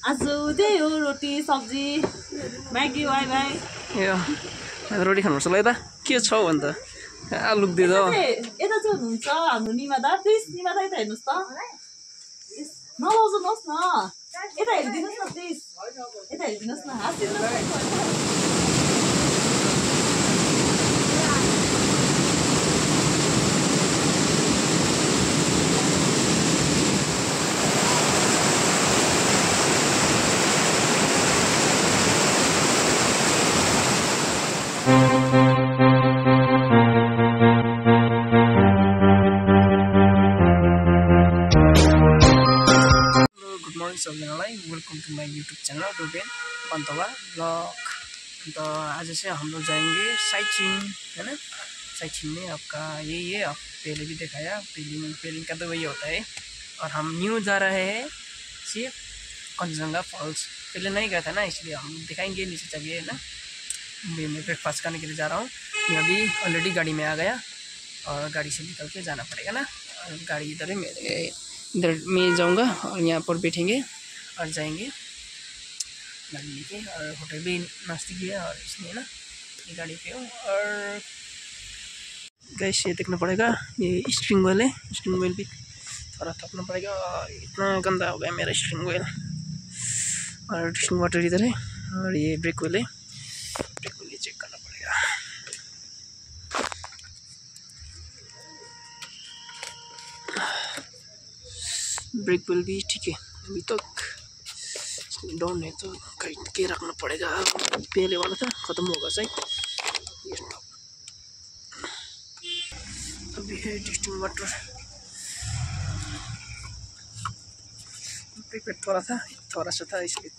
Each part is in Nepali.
आज त्यही हो रोटी सब्जी म्यागी वाइ वाइ ए रोटी खानुपर्छ ल यता के छ भने त आलु दिँदा यता चाहिँ हुनुहुन्छ हाम्रो निमा दा प्लिज निमा दा यता हेर्नुहोस् त नलजाउनुहोस् न यता हेरिदिनुहोस् न प्लिज यता हेरिदिनुहोस् न हाँसिदिनुहोस् सबैजनालाई welcome to my YouTube channel Ruben Bantawa vlog. तो आज से हम लोग जाएंगे साइट सीइंग है ना। साइट सीइंग में आपका यही है, आप पहले भी दिखाया, पेलिंग का तो वही होता है। और हम न्यू जा रहे हैं सिर्फ कंचनजंगा फॉल्स, पहले नहीं गया था ना, इसलिए हम दिखाएंगे नीचे जगह है ना। मैं ब्रेकफास्ट करने के लिए जा रहा हूँ। मैं अभी ऑलरेडी गाड़ी में आ गया और गाड़ी से निकल के जाना पड़ेगा ना। और गाड़ी इधर है, इधर मैं जाऊंगा और यहाँ पर बैठेंगे और जाएंगे गाड़ी लेके। और होटल भी नज़दीक है और इसलिए ना ये गाड़ी पे हो। और गैस ये देखना पड़ेगा, ये स्ट्रिंग व्हील है, स्ट्रिंग व्हील भी थोड़ा थपना पड़ेगा। इतना गंदा हो गया मेरा स्ट्रिंग व्हील। और डिस्टिंग वाटर इधर है और ये ब्रेक व्हील है, ब्रेक व्हील चेक करना पड़ेगा। ब्रेक व्हील भी ठीक है अभी तक, डाउन है तो खरीद के रखना पड़ेगा। पहले वाला था ख़त्म होगा शायद। अभी है डिस्टिंग वाटर, ब्रेक व्हील थोड़ा सा था इसलिए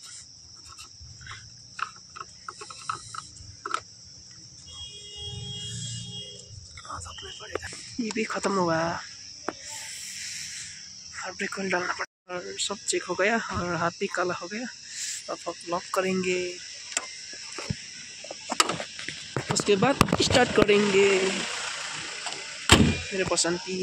रखना पड़ेगा। ये भी ख़त्म होगा और ब्रेक व्हील डालना पड़ेगा। और सब चेक हो गया और हाथ भी काला हो गया। अब लॉक करेंगे, उसके बाद स्टार्ट करेंगे मेरे पसंद की।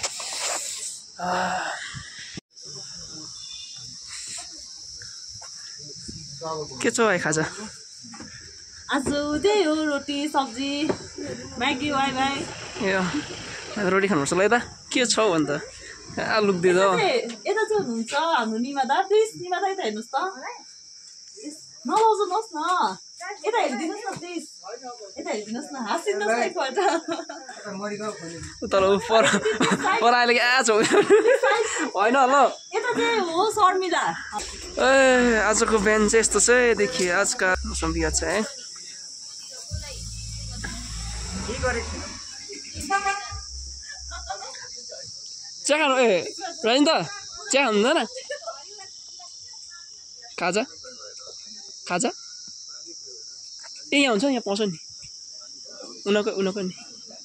के छ भाइ खाजा? आज त्यही हो रोटी सब्जी म्यागी वाइ वाइ ए रोटी खानुपर्छ ल यता के छ भने त आलु दिँदा यता चाहिँ हुनुहुन्छ हाम्रो निमा दा प्लिज निमा दा यता हेर्नुहोस् त नलजाउनुहोस् न यता हेरिदिनुहोस् न प्लिज यता हेरिदिनुहोस् न हाँसिदिनुहोस् न एकपल्ट तर पर अहिले आज होइन ल यता चाहिँ हो शर्मिला। ए आजको बिहान चाहिँ यस्तो छ। देखिए आज का मौसम भी अच्छा है। चिया खानु ए रहिन त चिया खानुहुँदैन? खाजा खाजा ए यहाँ हुन्छ, यहाँ पाउँछ नि उनको नि।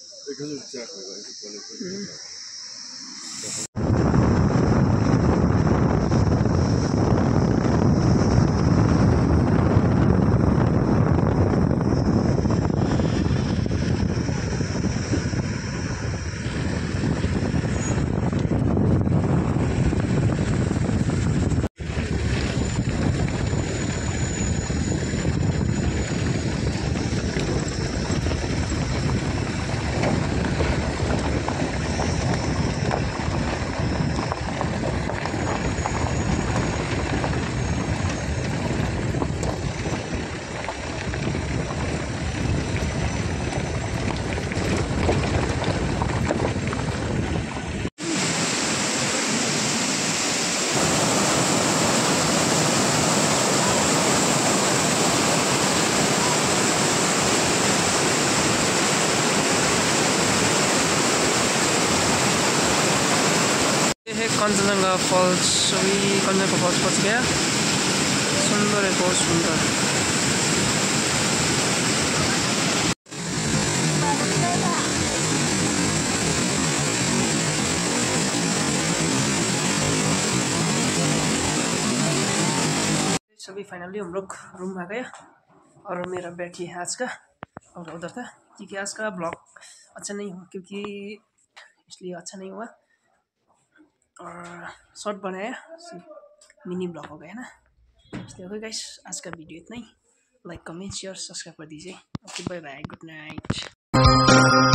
कंचनजंगा फॉल्स, अभी कंचनजंगा फॉल्स पहुँच गया। सुंदर है, बहुत सुंदर। सभी फाइनली हम लोग रूम आ गया और मेरा बैग ही है आज का। और उधर था क्योंकि आज का ब्लॉग अच्छा नहीं हुआ, क्योंकि इसलिए अच्छा नहीं हुआ और शॉर्ट बनाया, मिनी ब्लॉग हो गया ना। देखो गाइस, आज का वीडियो इतना ही। लाइक कमेंट शेयर सब्सक्राइब कर दीजिए। Okay bye bye, good night.